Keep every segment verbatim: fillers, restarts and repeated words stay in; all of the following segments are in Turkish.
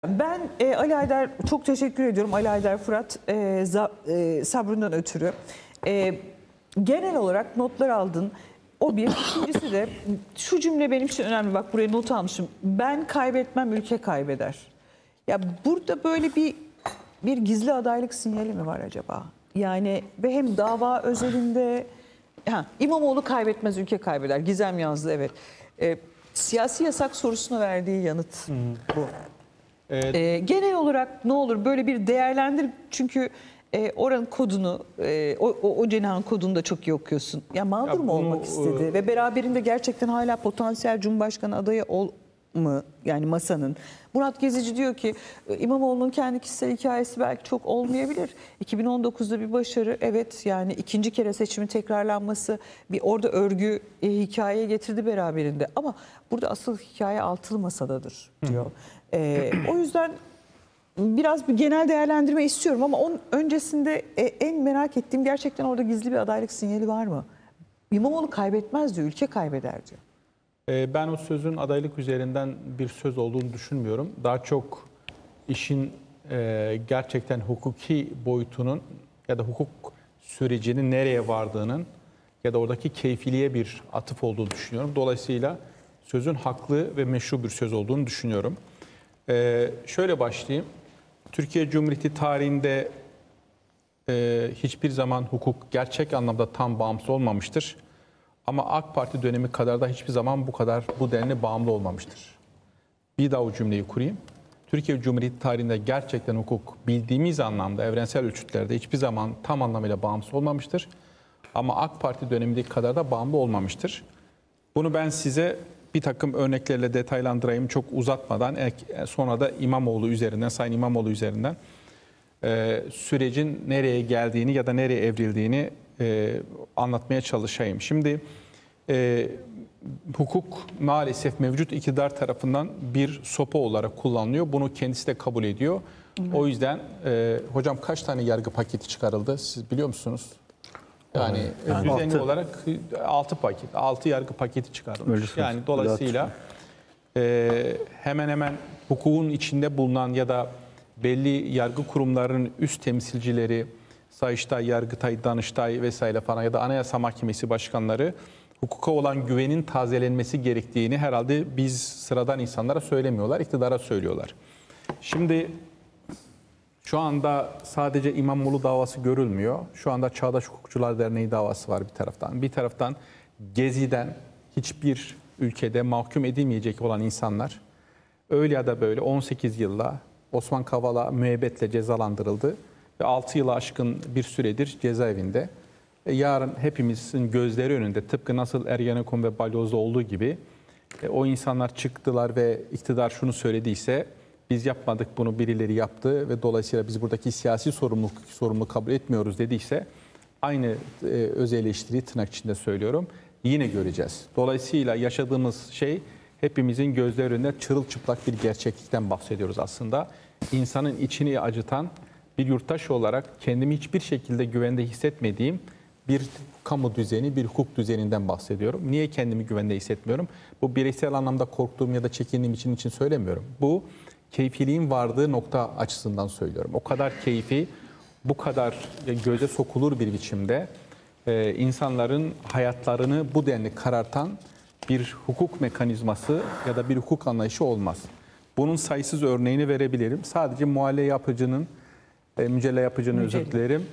Ben e, Ali Aydar çok teşekkür ediyorum. Ali Aydar Fırat e, za, e, sabrından ötürü. E, genel olarak notlar aldın. O bir. İkincisi de şu cümle benim için önemli. Bak buraya not almışım. Ben kaybetmem, ülke kaybeder. Ya burada böyle bir bir gizli adaylık sinyali mi var acaba? Yani ve hem dava özelinde ha, İmamoğlu kaybetmez, ülke kaybeder. Gizem yazdı, evet. E, siyasi yasak sorusuna verdiği yanıt hmm. bu. Evet. E, genel olarak ne olur böyle bir değerlendir, çünkü e, oranın kodunu, e, o, o, o cenahın kodunu da çok iyi okuyorsun. Ya mağdur ya mu bunu, olmak istedi e... ve beraberinde gerçekten hala potansiyel Cumhurbaşkanı adayı ol mu yani masanın? Murat Gezici diyor ki İmamoğlu'nun kendi kişisel hikayesi belki çok olmayabilir. iki bin on dokuzda bir başarı, evet, yani ikinci kere seçimin tekrarlanması bir orada örgü e, hikayeye getirdi beraberinde. Ama burada asıl hikaye altılı masadadır diyor. E, o yüzden biraz bir genel değerlendirme istiyorum ama onun öncesinde e, en merak ettiğim gerçekten orada gizli bir adaylık sinyali var mı? İmamoğlu kaybetmez diyor, ülke kaybeder diyor. Ben o sözün adaylık üzerinden bir söz olduğunu düşünmüyorum. Daha çok işin gerçekten hukuki boyutunun ya da hukuk sürecinin nereye vardığının ya da oradaki keyfiliğe bir atıf olduğunu düşünüyorum. Dolayısıyla sözün haklı ve meşru bir söz olduğunu düşünüyorum. Şöyle başlayayım. Türkiye Cumhuriyeti tarihinde hiçbir zaman hukuk gerçek anlamda tam bağımsız olmamıştır. Ama AK Parti dönemi kadar da hiçbir zaman bu kadar bu denli bağımlı olmamıştır. Bir daha o cümleyi kurayım. Türkiye Cumhuriyeti tarihinde gerçekten hukuk bildiğimiz anlamda evrensel ölçütlerde hiçbir zaman tam anlamıyla bağımsız olmamıştır. Ama AK Parti dönemindeki kadar da bağımlı olmamıştır. Bunu ben size bir takım örneklerle detaylandırayım çok uzatmadan. Sonra da İmamoğlu üzerinden, Sayın İmamoğlu üzerinden sürecin nereye geldiğini ya da nereye evrildiğini E, anlatmaya çalışayım. Şimdi e, hukuk maalesef mevcut iktidar tarafından bir sopa olarak kullanılıyor. Bunu kendisi de kabul ediyor. Hı hı. O yüzden e, hocam kaç tane yargı paketi çıkarıldı siz biliyor musunuz? Yani, yani düzenli olarak altı paket, altı yargı paketi çıkarılmış. Öyle yani dolayısıyla e, hemen hemen hukukun içinde bulunan ya da belli yargı kurumlarının üst temsilcileri, Sayıştay, Yargıtay, Danıştay vesaire falan ya da Anayasa Mahkemesi başkanları hukuka olan güvenin tazelenmesi gerektiğini herhalde biz sıradan insanlara söylemiyorlar, iktidara söylüyorlar. Şimdi şu anda sadece İmamoğlu davası görülmüyor. Şu anda Çağdaş Hukukçular Derneği davası var bir taraftan. Bir taraftan Gezi'den hiçbir ülkede mahkum edilmeyecek olan insanlar öyle ya da böyle on sekiz yılla Osman Kavala müebbetle cezalandırıldı. Ve altı yılı aşkın bir süredir cezaevinde. E yarın hepimizin gözleri önünde tıpkı nasıl Ergenekon ve Balyoz'da olduğu gibi e, o insanlar çıktılar ve iktidar şunu söylediyse biz yapmadık bunu birileri yaptı ve dolayısıyla biz buradaki siyasi sorumluluk, sorumluluğu kabul etmiyoruz dediyse aynı e, öz eleştiriyi tırnak içinde söylüyorum yine göreceğiz. Dolayısıyla yaşadığımız şey hepimizin gözleri önünde çırılçıplak bir gerçeklikten bahsediyoruz aslında. İnsanın içini acıtan, bir yurttaş olarak kendimi hiçbir şekilde güvende hissetmediğim bir kamu düzeni, bir hukuk düzeninden bahsediyorum. Niye kendimi güvende hissetmiyorum? Bu bireysel anlamda korktuğum ya da çekindiğim için için söylemiyorum. Bu keyfiliğin vardığı nokta açısından söylüyorum. O kadar keyfi, bu kadar göze sokulur bir biçimde e, insanların hayatlarını bu denli karartan bir hukuk mekanizması ya da bir hukuk anlayışı olmaz. Bunun sayısız örneğini verebilirim. Sadece muhale yapıcının E, mücella yapıcının özür dilerim.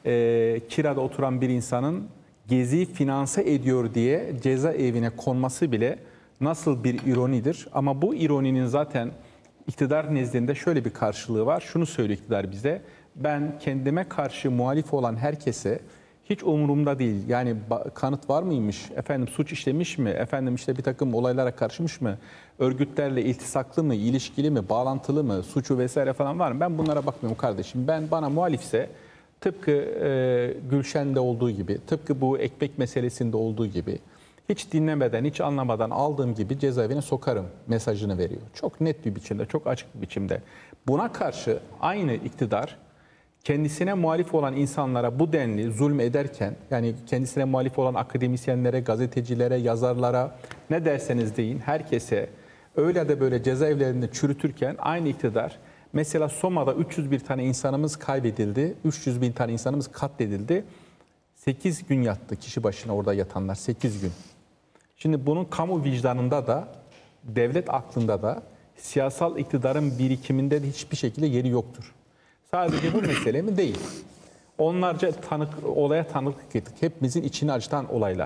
E, kirada oturan bir insanın Gezi'yi finanse ediyor diye cezaevine konması bile nasıl bir ironidir. Ama bu ironinin zaten iktidar nezdinde şöyle bir karşılığı var. Şunu söylüyor iktidar bize. Ben kendime karşı muhalif olan herkese hiç umurumda değil. Yani kanıt var mıymış? Efendim suç işlemiş mi? Efendim işte bir takım olaylara karışmış mı? Örgütlerle iltisaklı mı? İlişkili mi? Bağlantılı mı? Suçu vesaire falan var mı? Ben bunlara bakmıyorum kardeşim. Ben bana muhalifse tıpkı e, Gülşen'de olduğu gibi, tıpkı bu ekmek meselesinde olduğu gibi hiç dinlemeden, hiç anlamadan aldığım gibi cezaevine sokarım mesajını veriyor. Çok net bir biçimde, çok açık bir biçimde. Buna karşı aynı iktidar kendisine muhalif olan insanlara bu denli zulm ederken, yani kendisine muhalif olan akademisyenlere, gazetecilere, yazarlara ne derseniz deyin, herkese öyle de böyle cezaevlerinde çürütürken aynı iktidar mesela Soma'da üç yüz bir tane insanımız kaybedildi. üç yüz bin tane insanımız katledildi. sekiz gün yattı kişi başına orada yatanlar, sekiz gün. Şimdi bunun kamu vicdanında da, devlet aklında da, siyasal iktidarın birikiminde de hiçbir şekilde yeri yoktur. Sadece bu mesele mi? Değil. Onlarca tanık, olaya tanıklık ettik. Hepimizin içini acıtan olaylar.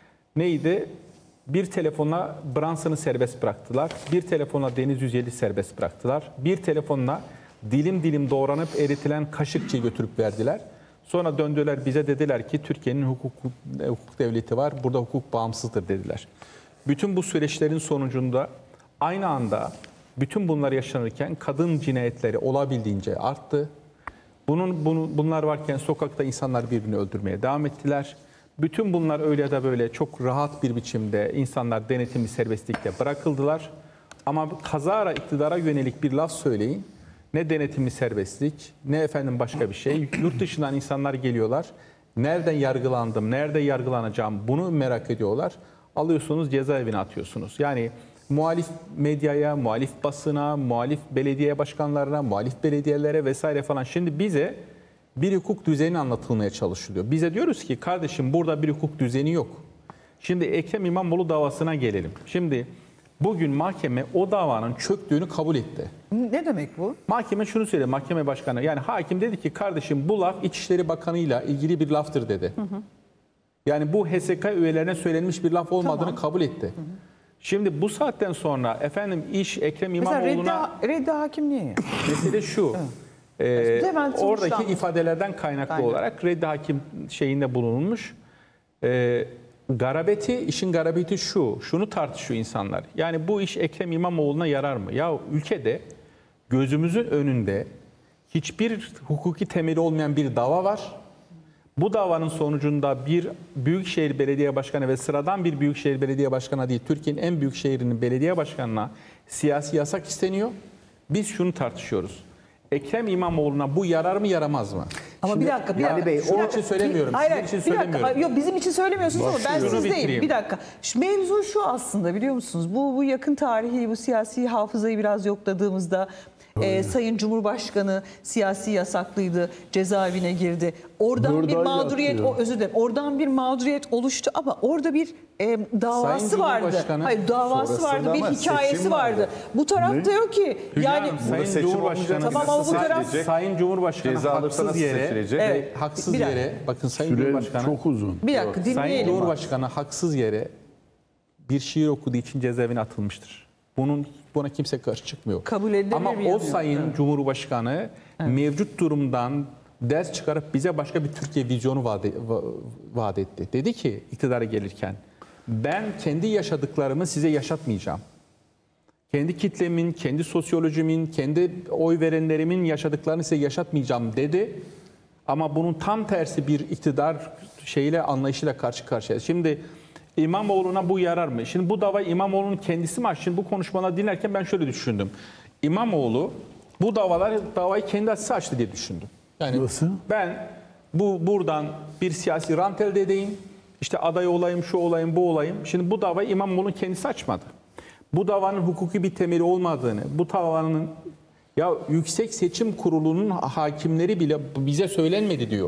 Neydi? Bir telefonla Branson'ı serbest bıraktılar. Bir telefonla Deniz Yücel'i serbest bıraktılar. Bir telefonla dilim dilim doğranıp eritilen Kaşıkçı'yı götürüp verdiler. Sonra döndüler bize dediler ki Türkiye'nin hukuk, hukuk devleti var. Burada hukuk bağımsızdır dediler. Bütün bu süreçlerin sonucunda aynı anda bütün bunlar yaşanırken kadın cinayetleri olabildiğince arttı. Bunun, bunu, bunlar varken sokakta insanlar birbirini öldürmeye devam ettiler. Bütün bunlar öyle ya da böyle çok rahat bir biçimde insanlar denetimli serbestlikle bırakıldılar. Ama kazara iktidara yönelik bir laf söyleyin. Ne denetimli serbestlik, ne efendim başka bir şey. Yurt dışından insanlar geliyorlar. Nereden yargılandım, nerede yargılanacağım bunu merak ediyorlar. Alıyorsunuz cezaevine atıyorsunuz. Yani muhalif medyaya, muhalif basına, muhalif belediye başkanlarına, muhalif belediyelere vesaire falan. Şimdi bize bir hukuk düzeni anlatılmaya çalışılıyor. Bize diyoruz ki kardeşim burada bir hukuk düzeni yok. Şimdi Ekrem İmamoğlu davasına gelelim. Şimdi bugün mahkeme o davanın çöktüğünü kabul etti. Ne demek bu? Mahkeme şunu söyledi, mahkeme başkanı. Yani hakim dedi ki kardeşim bu laf İçişleri Bakanı'yla ilgili bir laftır dedi. Hı hı. Yani bu H S K üyelerine söylenmiş bir laf olmadığını tamam. kabul etti. Hı hı. Şimdi bu saatten sonra efendim iş Ekrem İmamoğlu'na... Mesela reddi, reddi hakim niye? Mesele şu. Evet. e, oradaki ifadelerden kaynaklı Aynen. olarak reddi hakim şeyinde bulunulmuş. E, garabeti, işin garabeti şu. Şunu tartışıyor insanlar. Yani bu iş Ekrem İmamoğlu'na yarar mı? Ya ülkede gözümüzün önünde hiçbir hukuki temeli olmayan bir dava var. Bu davanın sonucunda bir büyükşehir belediye başkanı ve sıradan bir büyükşehir belediye başkanı değil, Türkiye'nin en büyük şehrinin belediye başkanına siyasi yasak isteniyor. Biz şunu tartışıyoruz. Ekrem İmamoğlu'na bu yarar mı yaramaz mı? Ama Şimdi, bir dakika, bir dakika. Bey, onun için söylemiyorum. Hayır, sizin için bir söylemiyorum. dakika. Yok bizim için söylemiyorsunuz ama ben sizdeyim. Bitireyim. Bir dakika. Şu mevzu şu aslında biliyor musunuz? Bu bu yakın tarihi, bu siyasi hafızayı biraz yokladığımızda e, Sayın Cumhurbaşkanı siyasi yasaklıydı, cezaevine girdi. Oradan Buradan bir mağduriyet, o özür dilerim. Oradan bir mağduriyet oluştu ama orada bir e, davası vardı. Hayır, davası vardı, bir hikayesi vardı. vardı. Bu taraf ne? diyor ki yani Sayın Cumhurbaşkanı tamam ama bu taraf Sayın Cumhurbaşkanı haksız yere evet, haksız yere bakın Sayın Süre Cumhurbaşkanı çok uzun. Bir dakika dinleyelim. Sayın Cumhurbaşkanı haksız yere bir şiir okuduğu için cezaevine atılmıştır. Bunun buna kimse karşı çıkmıyor. Kabul edilebilir Ama mi o Sayın evet. Cumhurbaşkanı evet. mevcut durumdan ders çıkarıp bize başka bir Türkiye vizyonu vaat, vaat etti. Dedi ki iktidara gelirken ben kendi yaşadıklarımı size yaşatmayacağım. Kendi kitlemin, kendi sosyolojimin, kendi oy verenlerimin yaşadıklarını size yaşatmayacağım dedi. Ama bunun tam tersi bir iktidar şeyle anlayışıyla karşı karşıya. Şimdi İmamoğlu'na bu yarar mı? Şimdi bu dava İmamoğlu'nun kendisi mi? Şimdi bu konuşmaları dinlerken ben şöyle düşündüm. İmamoğlu bu davalar davayı kendi açısı açtı diye düşündüm. Yani Nasıl? Ben bu buradan bir siyasi rant elde edeyim. İşte aday olayım, şu olayım, bu olayım. Şimdi bu davayı İmamoğlu'nun kendisi açmadı. Bu davanın hukuki bir temeli olmadığını, bu davanın ya Yüksek Seçim Kurulu'nun hakimleri bile bize söylenmedi diyor.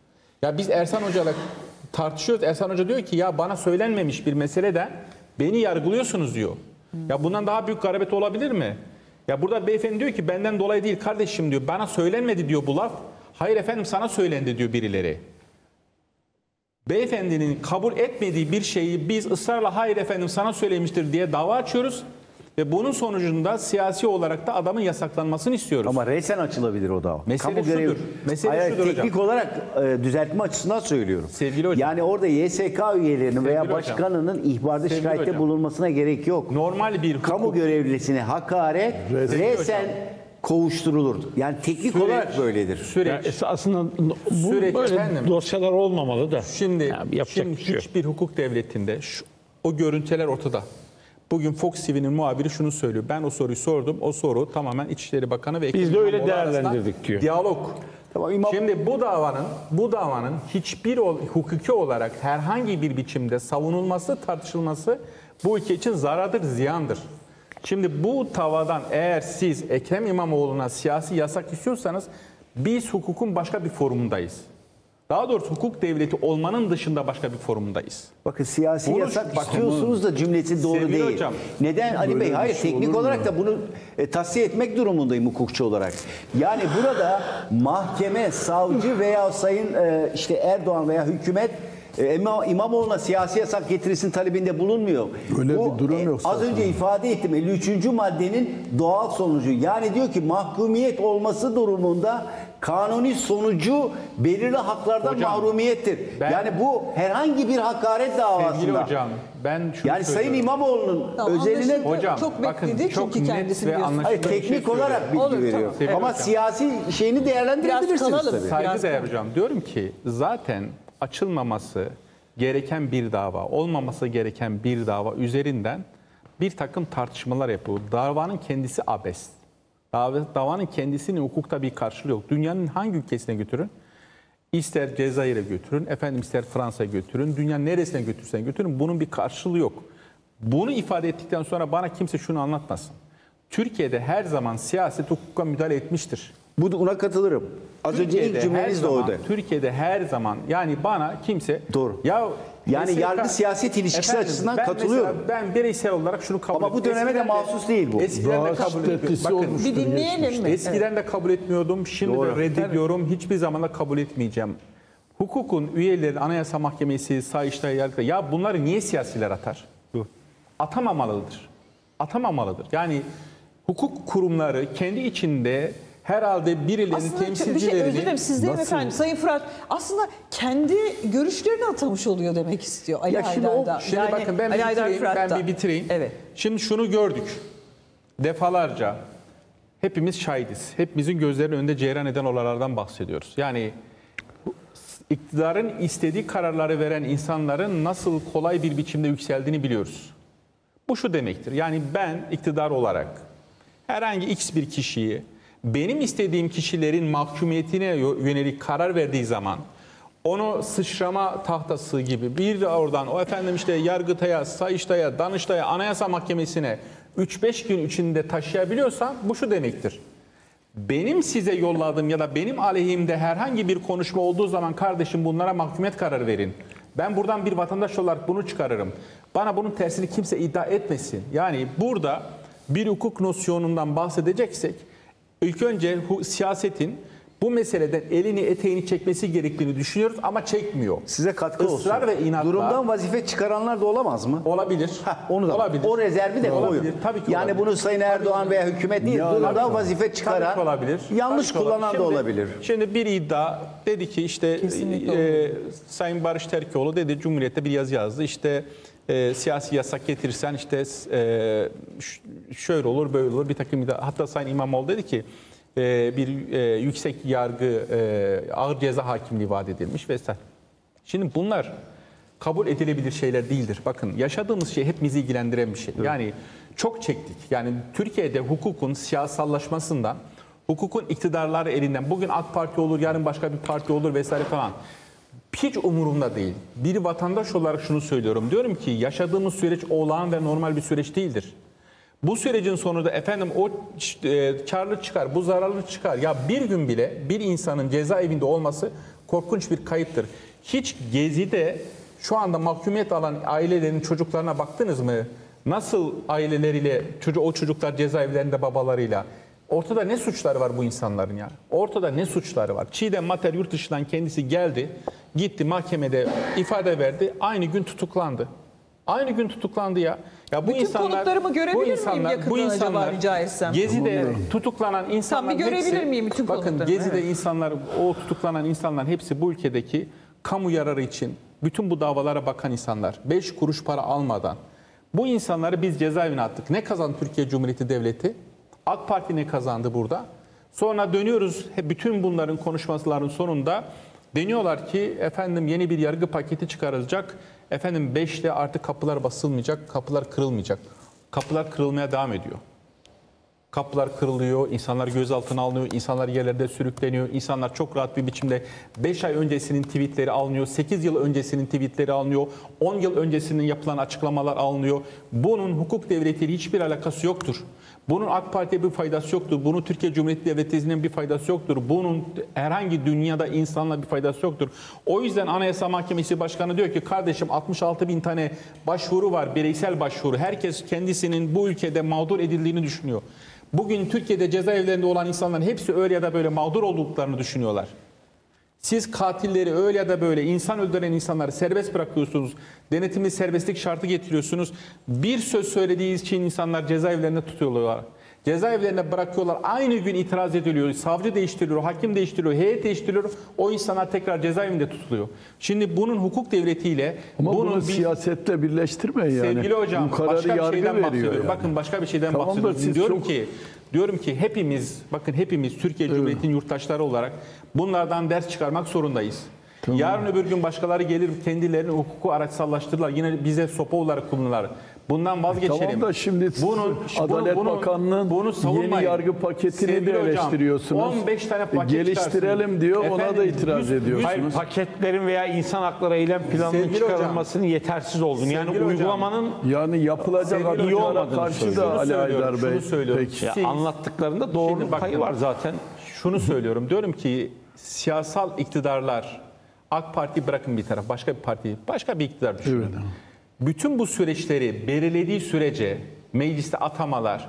Ya biz Ersan Hoca'yla tartışıyoruz. Ersan Hoca diyor ki ya bana söylenmemiş bir meseleden beni yargılıyorsunuz diyor. Hmm. Ya bundan daha büyük garabet olabilir mi? Ya burada beyefendi diyor ki benden dolayı değil kardeşim diyor. Bana söylenmedi diyor bu laf. Hayır efendim sana söylendi diyor birileri. Beyefendinin kabul etmediği bir şeyi biz ısrarla hayır efendim sana söylemiştir diye dava açıyoruz. Ve bunun sonucunda siyasi olarak da adamın yasaklanmasını istiyoruz. Ama resen açılabilir o dava. Mesele Kamu şudur. görevi... Mesele Hayır, şudur teknik hocam. olarak e, düzeltme açısından söylüyorum. Sevgili hocam. Yani orada Y S K üyelerinin Sevgili veya hocam. başkanının ihbarda Sevgili şikayette hocam. bulunmasına gerek yok. Normal bir hukuk. Kamu görevlisine hakaret resen kovuşturulur. Yani teknik Süreç, olarak böyledir. Süreç. Yani aslında bu Süreç böyle efendim. dosyalar olmamalı da. Şimdi, yani yapacak şimdi bir şey yok. hiçbir hukuk devletinde şu, o görüntüler ortada. Bugün Fox T V'nin muhabiri şunu söylüyor. Ben o soruyu sordum. O soru tamamen İçişleri Bakanı ve Biz de öyle İmamoğlu arasında değerlendirdik diyor. Diyalog. Tamam, İmam... Şimdi bu davanın bu davanın hiçbir hukuki olarak herhangi bir biçimde savunulması, tartışılması bu ülke için zarardır, ziyandır. Şimdi bu tavadan eğer siz Ekrem İmamoğlu'na siyasi yasak istiyorsanız biz hukukun başka bir forumundayız. Daha doğrusu hukuk devleti olmanın dışında başka bir forumundayız. Bakın siyasi Bunu- yasak bak- istiyorsunuz da cümlesi doğru Sevgili değil. hocam, Neden Ali böyle Bey? bir Hayır, şey teknik olur mu olarak ya? da bunu e, tasfiye etmek durumundayım hukukçu olarak. Yani burada mahkeme, savcı veya sayın e, işte Erdoğan veya hükümet e, İmam- İmamoğlu'na siyasi yasak getirilsin talebinde bulunmuyor. Öyle Bu, bir durum yok Az zaten. önce ifade ettim elli üçüncü maddenin doğal sonucu. Yani diyor ki mahkumiyet olması durumunda kanuni sonucu belirli haklardan Hocam, mahrumiyettir. ben- yani bu herhangi bir hakaret davasında. Sevgili hocam ben şunu Yani Sayın söylüyorum. İmamoğlu'nun Tamam, özeline anlaşıldı. Hocam Çok bakın bekledi çok çünkü net kendisi ve biliyorsun. anlaşılır hayır, bir şey teknik olarak bilgi Olur, veriyor. tamam. Sevgili Ama hocam. siyasi şeyini değerlendirebilirsiniz Biraz kalalım. tabii. Saygıdeğer Biraz- hocam diyorum ki zaten açılmaması gereken bir dava, olmaması gereken bir dava üzerinden bir takım tartışmalar yapıyor. Davanın kendisi abes. Dava, davanın kendisinin hukukta bir karşılığı yok. Dünyanın hangi ülkesine götürün? İster Cezayir'e götürün, efendim ister Fransa'ya götürün, dünyanın neresine götürsen götürün. Bunun bir karşılığı yok. Bunu ifade ettikten sonra bana kimse şunu anlatmasın. Türkiye'de her zaman siyaset hukuka müdahale etmiştir. Bu ona katılırım. Az önce Türkiye'de ilk cümleniz her de zaman- oydu. Türkiye'de her zaman yani bana kimse Doğru. ya Yani mesela- yargı siyaset ilişkisi açısından ben katılıyorum. mesela ben bireysel olarak şunu kabul Ama bu etmiyorum. döneme de Eskiden mahsus değil bu. Eskiden de Daha kabul şiddetlisi etmiyordum. Bakın olmuştur Bir dinleyelim geçmişte. mi? eskiden de kabul etmiyordum. Şimdi Doğru. de reddediyorum. Hiçbir zaman da kabul etmeyeceğim. Hukukun üyeleri, Anayasa Mahkemesi, Sayıştay, Yargıtay ya bunları niye siyasiler atar? Atamamalıdır. Atamamalıdır. Yani hukuk kurumları kendi içinde herhalde birilerinin Aslında çok- bir şey temsilcilerini özür dilerim sizden nasıl- efendim Sayın Fırat aslında kendi görüşlerini atamış oluyor demek istiyor Ali Ya şimdi, o, Haydar'da. şimdi Yani bakın ben bir Ali Haydar bitireyim, ben Fırat'ta. bir bitireyim. Evet. Şimdi şunu gördük. Defalarca hepimiz şahidiz. Hepimizin gözlerinin önünde cereyan eden olaylardan bahsediyoruz. Yani iktidarın istediği kararları veren insanların nasıl kolay bir biçimde yükseldiğini biliyoruz. Bu şu demektir. Yani ben iktidar olarak herhangi X bir kişiyi benim istediğim kişilerin mahkumiyetine yönelik karar verdiği zaman onu sıçrama tahtası gibi bir oradan o efendim işte Yargıtay'a, Sayıştay'a, Danıştay'a, Anayasa Mahkemesi'ne üç beş gün içinde taşıyabiliyorsam bu şu demektir. Benim size yolladığım ya da benim aleyhimde herhangi bir konuşma olduğu zaman kardeşim bunlara mahkumiyet kararı verin. Ben buradan bir vatandaş olarak bunu çıkarırım. Bana bunun tersini kimse iddia etmesin. Yani burada bir hukuk nosyonundan bahsedeceksek ilk önce hu- siyasetin bu meseleden elini eteğini çekmesi gerektiğini düşünüyoruz ama çekmiyor. Size katkı olsun. Israr ve inatla Durumdan vazife çıkaranlar da olamaz mı? olabilir. Heh, onu da olabilir. o rezervi de koyun. Olabilir. Tabii ki yani olabilir. bunu Sayın Erdoğan veya hükümet değil, durumdan vazife çıkaran, Tabii ki olabilir. yanlış Tabii ki kullanan olabilir. da Şimdi- olabilir. Şimdi bir iddia dedi ki işte Kesinlikle e, Sayın Barış Terkoğlu dedi Cumhuriyet'te bir yazı yazdı. İşte e, siyasi yasak getirirsen işte e, ş- şöyle olur böyle olur bir takım iddia. Hatta Sayın İmamoğlu dedi ki e, bir e, yüksek yargı e, ağır ceza hakimliği vaat edilmiş vesaire. Şimdi bunlar kabul edilebilir şeyler değildir. Bakın yaşadığımız şey hepimizi ilgilendiren bir şey. Yani çok çektik. Yani Türkiye'de hukukun siyasallaşmasından, hukukun iktidarları elinden, bugün AK Parti olur, yarın başka bir parti olur vesaire falan. Hiç umurumda değil. Bir vatandaş olarak şunu söylüyorum. Diyorum ki yaşadığımız süreç olağan ve normal bir süreç değildir. Bu sürecin sonunda efendim o e, karlı çıkar, bu zararlı çıkar. Ya bir gün bile bir insanın cezaevinde olması korkunç bir kayıptır. Hiç Gezi'de şu anda mahkumiyet alan ailelerin çocuklarına baktınız mı? Nasıl aileleriyle, çocuğu, o çocuklar cezaevlerinde babalarıyla? Ortada ne suçları var bu insanların ya? Ortada ne suçları var? Çiğdem Mater yurt dışından kendisi geldi, gitti mahkemede ifade verdi, aynı gün tutuklandı. Aynı gün tutuklandı ya. Ya bu Bütün insanlar konuklarımı görebilir miyim yakından acaba rica etsem? Gezi'de tutuklanan insanlar bir görebilir hepsi, miyim bütün bakın konuklarımı? Gezi'de Evet. insanlar, o tutuklanan insanlar hepsi bu ülkedeki kamu yararı için bütün bu davalara bakan insanlar. Beş kuruş para almadan. Bu insanları biz cezaevine attık. Ne kazandı Türkiye Cumhuriyeti Devleti? AK Parti ne kazandı burada? Sonra dönüyoruz bütün bunların konuşmaların sonunda deniyorlar ki efendim yeni bir yargı paketi çıkarılacak. Efendim beşte artık kapılar basılmayacak, kapılar kırılmayacak. Kapılar kırılmaya devam ediyor. Kapılar kırılıyor, insanlar gözaltına alınıyor, insanlar yerlerde sürükleniyor, insanlar çok rahat bir biçimde beş ay öncesinin tweetleri alınıyor, sekiz yıl öncesinin tweetleri alınıyor, on yıl öncesinin yapılan açıklamalar alınıyor. Bunun hukuk devletiyle hiçbir alakası yoktur. Bunun AK Parti'ye bir faydası yoktur. Bunun Türkiye Cumhuriyeti Devleti'nin bir faydası yoktur. Bunun herhangi dünyada insanla bir faydası yoktur. O yüzden Anayasa Mahkemesi Başkanı diyor ki kardeşim altmış altı bin tane başvuru var, bireysel başvuru. Herkes kendisinin bu ülkede mağdur edildiğini düşünüyor. Bugün Türkiye'de cezaevlerinde olan insanların hepsi öyle ya da böyle mağdur olduklarını düşünüyorlar. Siz katilleri öyle ya da böyle insan öldüren insanları serbest bırakıyorsunuz. Denetimli serbestlik şartı getiriyorsunuz. Bir söz söylediği için insanlar cezaevlerinde tutuyorlar. Cezaevlerine bırakıyorlar. Aynı gün itiraz ediliyor. Savcı değiştiriliyor, hakim değiştiriliyor, heyet değiştiriliyor. O insanlar tekrar cezaevinde tutuluyor. Şimdi bunun hukuk devletiyle... Ama bunun bunu bir, siyasetle birleştirmeyin yani. sevgili hocam Bu kararı başka bir yargı şeyden veriyor bahsediyorum. yani. Bakın başka bir şeyden Tamam da bahsediyorum. siz Diyorum çok- ki Diyorum ki hepimiz, bakın hepimiz Türkiye Cumhuriyeti'nin yurttaşları olarak bunlardan ders çıkarmak zorundayız. Tamam. Yarın öbür gün başkaları gelir kendilerini hukuku araçsallaştırırlar. Yine bize sopa olarak kullanırlar. Bundan vazgeçelim. Tamam da şimdi bunun, Adalet bunu- Bakanlığı'nın bunu savunmayın. yeni yargı paketini Sevgili de hocam, eleştiriyorsunuz. on beş tane paket Geliştirelim çıkarsın. diyor, ona da Efendim, itiraz yüz- ediyorsunuz. Hayır, paketlerin veya insan hakları eylem planının Sevgili hocam, çıkarılmasının yetersiz olduğunu, yani sevgili hocam, uygulamanın Yani yapılacak Sevgili adımlara olmadığını karşı söylüyorum. da Ali Şunu söylüyorum, Aydar Bey. şunu söylüyorum. Peki. ya Siz- anlattıklarında doğruluk Şimdi bakın, payı var zaten. Şunu söylüyorum. Diyorum ki siyasal iktidarlar, AK Parti bırakın bir taraf, başka bir parti, başka bir iktidar düşünün. Evet. Bütün bu süreçleri belirlediği sürece mecliste atamalar,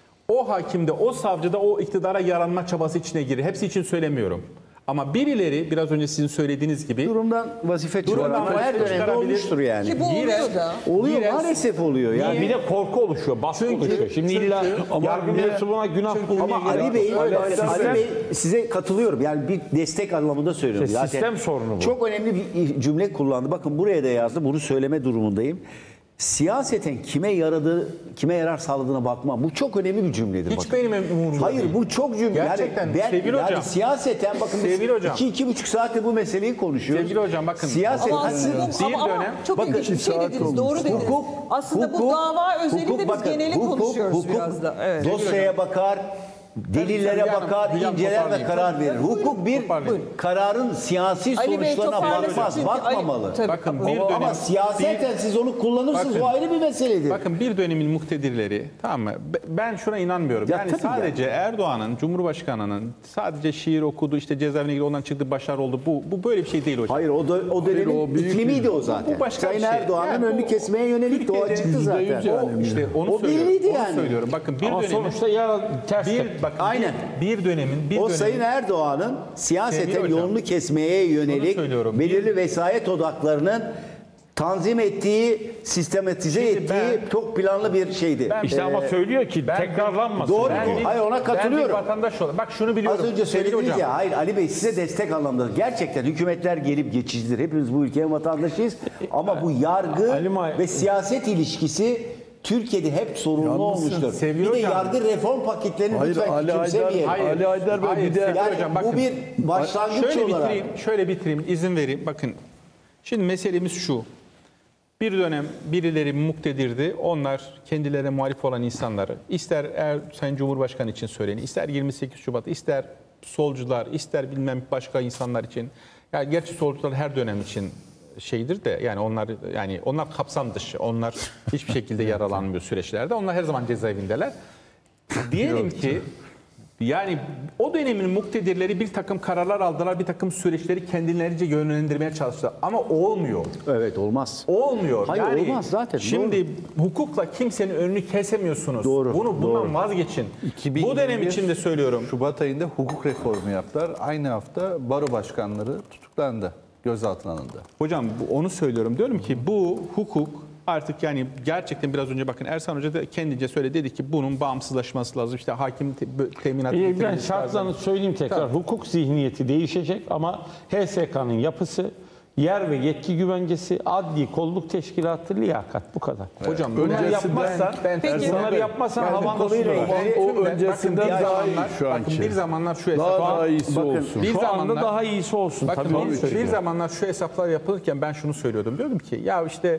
o hakimde, o savcıda o iktidara yaranma çabası içine girir. Hepsi için söylemiyorum. Ama birileri biraz önce sizin söylediğiniz gibi Durumdan vazife Durumdan çıkaran her vazife dönemde çıkarabilir. olmuştur yani. Ki bu Girer- oluyor da. Oluyor Girer- maalesef oluyor. Yani Yani bir de korku oluşuyor, baskı Çünkü- oluşuyor. Şimdi çünkü- illa Ama yargı ne- mensubuna günah bulmaya ama gerek Ali yok. Bey, Öyle Ali sistem- Bey size katılıyorum. Yani bir destek anlamında söylüyorum. İşte Zaten sistem sorunu bu. Çok önemli bir cümle kullandı. Bakın buraya da yazdı. Bunu söyleme durumundayım. Siyaseten kime yaradığı, kime yarar sağladığına bakma. Bu çok önemli bir cümledir. hiç bakın. benim umurumda Hayır değil. bu çok cümle. Gerçekten, yani ben, sevgili yani hocam. siyaseten bakın biz Sevgili hocam. iki, iki buçuk saattir bu meseleyi konuşuyoruz. Sevgili hocam, bakın. Siyaseten Ama aslında Bir ama, ama dönem- çok bakın, ilginç bir şey saat dediniz. olmuş. Doğru dediniz. Hukuk, Aslında bu hukuk, dava özelinde hukuk, biz bakın, geneli hukuk, konuşuyoruz hukuk, biraz da. Evet. Dosyaya bakar, delillere Hülya Hanım, bakar, Hülya Hanım, inceler ve toparlayayım. karar verir. Hukuk bir Toparlayayım. kararın siyasi Ali Bey sonuçlarına toparlasın bakmaz, çünkü Ali- bakmamalı. Tabii. Bakın Ama- bir Ama, dönem ama siyaseten bir- siz onu kullanırsınız, Bakın. o ayrı bir meseledir. Bakın bir dönemin muktedirleri, tamam mı? Be- Ben şuna inanmıyorum. Ya yani tabii sadece Erdoğan'ın, Cumhurbaşkanı'nın sadece şiir okudu, işte cezaevine girdi, ondan çıktı, başarı oldu. Bu bu böyle bir şey değil hocam. Hayır o, da, o dönemin o büyük iklimiydi bir- o zaten. Bu başka Sayın bir şey. Erdoğan'ın Yani önünü bu- kesmeye yönelik de o Türkiye'de çıktı zaten. yüzde yüz yani. O işte onu O söylüyorum. belliydi onu yani. söylüyorum. Bakın bir Ama dönemin sonuçta ya ters bir tep- bakın Aynen. bir, bir dönemin bir O dönemin Sayın Erdoğan'ın siyaseten Sevgili hocam, yolunu kesmeye yönelik söylüyorum. belirli vesayet odaklarının tanzim ettiği, sistematize Şimdi ettiği ben- çok planlı bir şeydi. Ben- İşte ama söylüyor ki ben- tekrarlanmasın. Doğru. Yani. Hayır, ona katılıyorum. Ben bir vatandaş olarak bak şunu Az biliyorum. önce Sevgili söylediniz hocam. ya, hayır Ali Bey size destek anlamında. Gerçekten hükümetler gelip geçicidir. Hepimiz bu ülkenin vatandaşıyız. Ama bu yargı Ali Ma- ve siyaset ilişkisi Türkiye'de hep sorunlu Yalnız olmuştur. sevgili bir de hocam- yargı reform paketlerini Hayır, lütfen Ali Aydar- küçümsemeyelim. Hayır. Ali Aydar Bey Hayır, bir de sevgili Yani hocam, bu bakın. bir başlangıç Şöyle olarak. bitireyim, şöyle bitireyim, izin vereyim. Bakın, şimdi meselemiz şu. Bir dönem birileri muktedirdi. Onlar kendilerine muhalif olan insanları, ister er, Sayın Cumhurbaşkanı için söyleyin, ister yirmi sekiz Şubat, ister solcular, ister bilmem başka insanlar için. Yani gerçi solcular her dönem için şeydir de yani onlar yani onlar kapsam dışı. Onlar hiçbir şekilde yaralanmıyor süreçlerde. Onlar her zaman cezaevindeler. Diyelim ki yani o dönemin muktedirleri bir takım kararlar aldılar, bir takım süreçleri kendilerince yönlendirmeye çalıştılar. Ama olmuyor. Evet olmaz. Olmuyor. Hayır, yani olmaz zaten, Şimdi hukukla kimsenin önünü kesemiyorsunuz. Doğru, Bunu bundan doğru. vazgeçin. iki bin Bu dönem yirmi bir içinde söylüyorum. Şubat ayında hukuk reformu yaptılar. Aynı hafta baro başkanları tutuklandı, gözaltına alındı. Hocam bu- onu söylüyorum. Diyorum ki bu hukuk artık yani gerçekten biraz önce bakın Ersan Hoca da kendince söyledi, dedi ki bunun bağımsızlaşması lazım. İşte hakim te, teminatı Ee, Ben getirilmesi şartlarını lazım. söyleyeyim tekrar. Tamam. Hukuk zihniyeti değişecek ama H S K'nın yapısı, yer ve yetki güvencesi, adli kolluk teşkilatı, liyakat, bu kadar. Hocam Bunları Öncesinden- yapmazsan, Ben- Peki. bunları yapmazsan Yani havanda konuyla sunuyorlar. ilgili- O Tümden- öncesinden bakın bir daha iyi zamanlar- şu bakın anki. bir zamanlar şu hesap. Daha daha iyisi bakın, olsun. bir Şu anda zamanlar- daha iyisi olsun. Bakın Tabii onu bir, bir söylüyorum. zamanlar şu hesaplar yapılırken ben şunu söylüyordum. Diyordum ki ya işte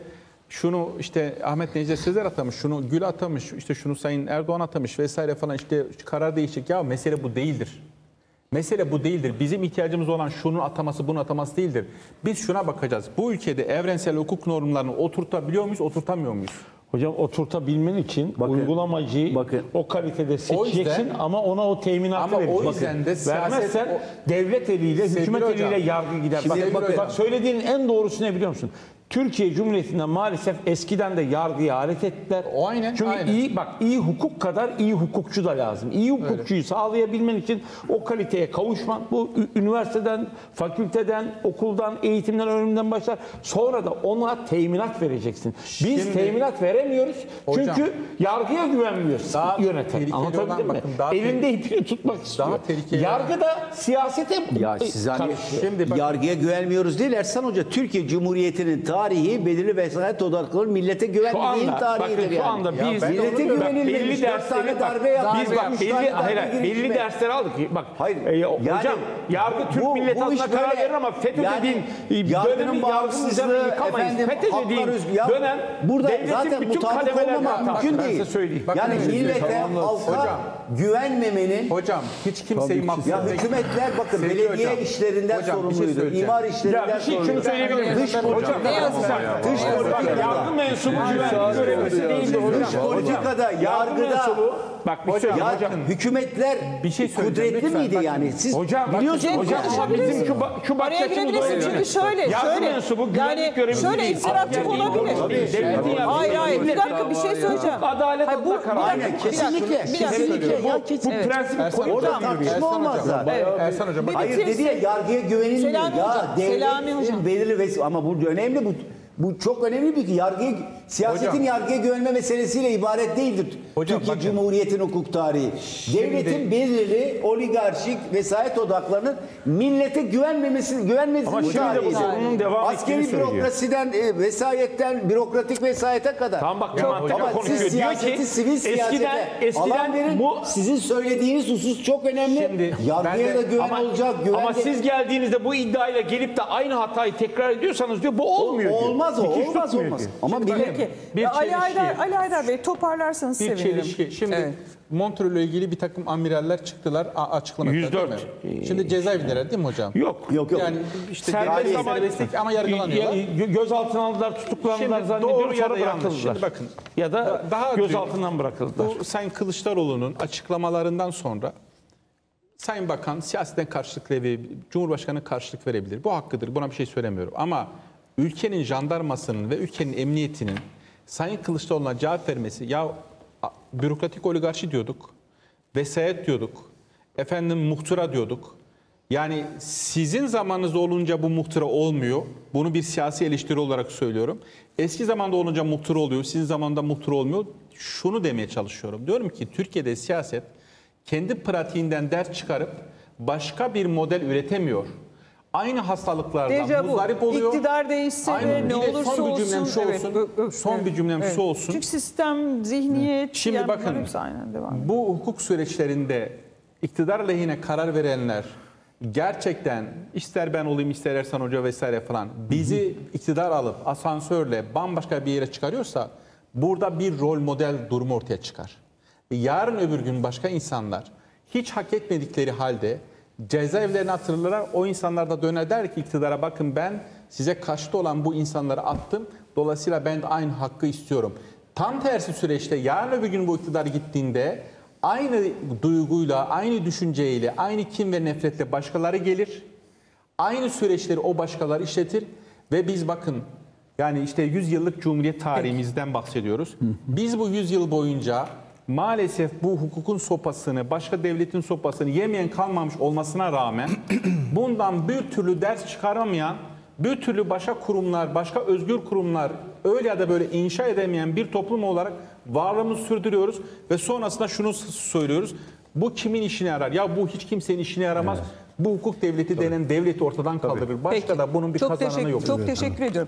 şunu işte Ahmet Necdet Sezer atamış, şunu Gül atamış, işte şunu Sayın Erdoğan atamış vesaire falan, işte karar değişecek. Ya mesele bu değildir. Mesele bu değildir. Bizim ihtiyacımız olan şunun ataması, bunun ataması değildir. Biz şuna bakacağız. Bu ülkede evrensel hukuk normlarını oturtabiliyor muyuz, oturtamıyor muyuz? Hocam oturtabilmen için Bakın, uygulamacıyı bakın. o kalitede seçeceksin yüzden- ama ona o teminatı Ama o vereceksin. yüzden de siyaset- Vermezsen o- devlet eliyle, Sevgili hükümet hocam, eliyle yargı gider. şimdi Bak, bakın- bak söylediğin en doğrusu ne biliyor musun? Türkiye Cumhuriyeti'nde maalesef eskiden de yargıya alet ettiler. O aynen, Çünkü aynen. iyi bak iyi hukuk kadar iyi hukukçu da lazım. İyi hukukçuyu sağlayabilmen için o kaliteye kavuşman bu ü- üniversiteden, fakülteden, okuldan, eğitimden, öğrenimden başlar. Sonra da ona teminat vereceksin. Biz Şimdi- teminat veremiyoruz. Hocam, çünkü yargıya güvenmiyoruz daha yöneten. tehlikeli Anlatabildim olan, mi? bakın, daha Elinde ipini tutmak istiyor. Daha tehlikeli Yargı da siyasete Ya siz hani karışıyor. Şimdi bakın- yargıya güvenmiyoruz değil. Ersan Hoca, Türkiye Cumhuriyeti'nin tarihi belirli vesayet odaklı millete Şu güvenmediğin anda, tarihidir bakın şu yani. anda Ya biz ben millete onu diyorum. bak, güvenilmemiş. belli Dört tane dersleri bak, darbe yapmış. biz bak üç belli tane hayır, hayır, darbe belli girişimi. dersler aldık. Bak Hayır, e, yani hocam yargı Türk bu- milleti bu adına iş karar böyle- verir ama FETÖ yani dediğin e, yargının dönemi bağımsızlığı, yargımızı yıkamayız. efendim, FETÖ haklar dediğin özgür- ya dönem burada devletin zaten bütün mutabık kademelerine olmamak hata. mümkün Ben size değil. söyleyeyim. Yani Bakın, millete, tamamlasın. halka Hocam. güvenmemenin Hocam hiç kimseyi mahsus ya etmek- hükümetler bakın Sevgili belediye hocam, işlerinden hocam, bir şey sorumluydu. söyleyeceğim. imar Ya işlerinden bir şey şunu sorumluydu. söyleyebilir miyim? Dış politika. Ne yazık ki? Dış Bak, politikada. yargı mensubu güvenlik görevlisi değildir hocam. Dış politikada, Yargı yargıda mensubu bak bir şey söyleyeyim ya hocam. hükümetler Bir şey söyleyeceğim, kudretli lütfen. miydi Bakın. yani? Siz Hocam bak, biliyorsunuz hocam yani. ama bizim şu, ba- şu bakış Araya açımız girebilirsin öyle. çünkü şöyle, Yargı şöyle. mensubu güvenlik Yani görevlisi şöyle değil. inisiyatif Askerliği olabilir. koruması değil. Devletin yargı Hayır hayır bir milletin- dakika bir şey söyleyeceğim. Adalet Hayır, bu- adına karar bir veriyor. dakika, bir dakika, Kesinlikle, bir dakika. kesinlikle. Bu, Ya, bu kesin- prensibi Ersan koyup Orada da yürüyor. tartışma Ersan olmaz hocam, zaten. bak, Ersan hocam, Bir bak- Hayır bitirsin. dedi ya yargıya güvenilmiyor. Selami Ya hocam, Selami hocam. devletin belirli ves ama bu önemli bu bu çok önemli bir ki yargıya siyasetin Hocam. yargıya güvenme meselesiyle ibaret değildir. Hocam, Türkiye bakın. Cumhuriyeti'nin hukuk tarihi. Devletin belirli oligarşik vesayet odaklarının millete güvenmemesi güvenmesinin Ama şimdi de bu tarihidir. sorunun devam Askeri ettiğini söylüyor. bürokrasiden e, vesayetten bürokratik vesayete kadar. Tamam bak, Çok- mantıklı ama konuşuyor. siz Diyor siyaseti ki, sivil siyasete eskiden- eskiden alan verin. bu- Sizin söylediğiniz husus çok önemli. Şimdi Yargıya ben da de- güven Ama, olacak. Güven ama de- siz geldiğinizde bu iddiayla gelip de aynı hatayı tekrar ediyorsanız diyor bu olmuyor diyor. olmaz o. Dikiş Olmaz tutmuyor olmaz. diyor. Ama Şimdi millet Peki. Bir Ya Ali çelişki. Haydar, Ali Haydar Bey toparlarsanız Bir sevinirim. çelişki. Şimdi Evet. Montreux ile ilgili bir takım amiraller çıktılar, a- açıklama yüz yaptılar, dört. değil mi? Şimdi cezaevindeler değil mi hocam? Yok. Yok yok. Yani işte Serbest serbest ama- serbestlik ama yargılanıyorlar. Ya- ya- Gözaltına aldılar, tutuklandılar Şimdi zannediyorum doğru ya sonra da yanlış. bırakıldılar. Şimdi bakın. Ya da Da- daha gözaltından bırakıldılar. Bu Sayın Kılıçdaroğlu'nun açıklamalarından sonra Sayın Bakan siyasetten karşılık verebilir, Cumhurbaşkanı karşılık verebilir. Bu hakkıdır. Buna bir şey söylemiyorum. Ama ülkenin jandarmasının ve ülkenin emniyetinin Sayın Kılıçdaroğlu'na cevap vermesi, ya a- bürokratik oligarşi diyorduk, vesayet diyorduk, efendim muhtıra diyorduk. Yani sizin zamanınızda olunca bu muhtıra olmuyor. Bunu bir siyasi eleştiri olarak söylüyorum. Eski zamanda olunca muhtıra oluyor, sizin zamanında muhtıra olmuyor. Şunu demeye çalışıyorum. Diyorum ki Türkiye'de siyaset kendi pratiğinden ders çıkarıp başka bir model üretemiyor. Aynı hastalıklardan Dejavu. muzdarip oluyor. İktidar değişse de Aynen. ne Bir de olursa son bir cümlem olsun. şu Evet, olsun. bu- bu- Son evet, bir cümlem evet. şu olsun. Çünkü sistem, zihniyet, Şimdi yani bakın, bunların hepsi aynen devam ediyor. Bu hukuk süreçlerinde iktidar lehine karar verenler gerçekten ister ben olayım ister Ersan Hoca vesaire falan bizi iktidar alıp asansörle bambaşka bir yere çıkarıyorsa burada bir rol model durumu ortaya çıkar. Yarın öbür gün başka insanlar hiç hak etmedikleri halde cezaevlerine atılırlar. O insanlar da döner der ki iktidara bakın ben size karşıt olan bu insanları attım. Dolayısıyla ben de aynı hakkı istiyorum. Tam tersi süreçte yarın öbür gün bu iktidar gittiğinde aynı duyguyla, aynı düşünceyle, aynı kin ve nefretle başkaları gelir. Aynı süreçleri o başkaları işletir ve biz bakın yani işte yüz yıllık Cumhuriyet tarihimizden bahsediyoruz. Biz bu yüz yıl boyunca maalesef bu hukukun sopasını, başka devletin sopasını yemeyen kalmamış olmasına rağmen bundan bir türlü ders çıkaramayan, bir türlü başka kurumlar, başka özgür kurumlar öyle ya da böyle inşa edemeyen bir toplum olarak varlığımızı sürdürüyoruz ve sonrasında şunu söylüyoruz. Bu kimin işine yarar? Ya bu hiç kimsenin işine yaramaz. Bu hukuk devleti denen devleti ortadan kaldırır. Başka Peki. da bunun bir çok kazananı teşekkür, yok. Çok teşekkür ediyorum.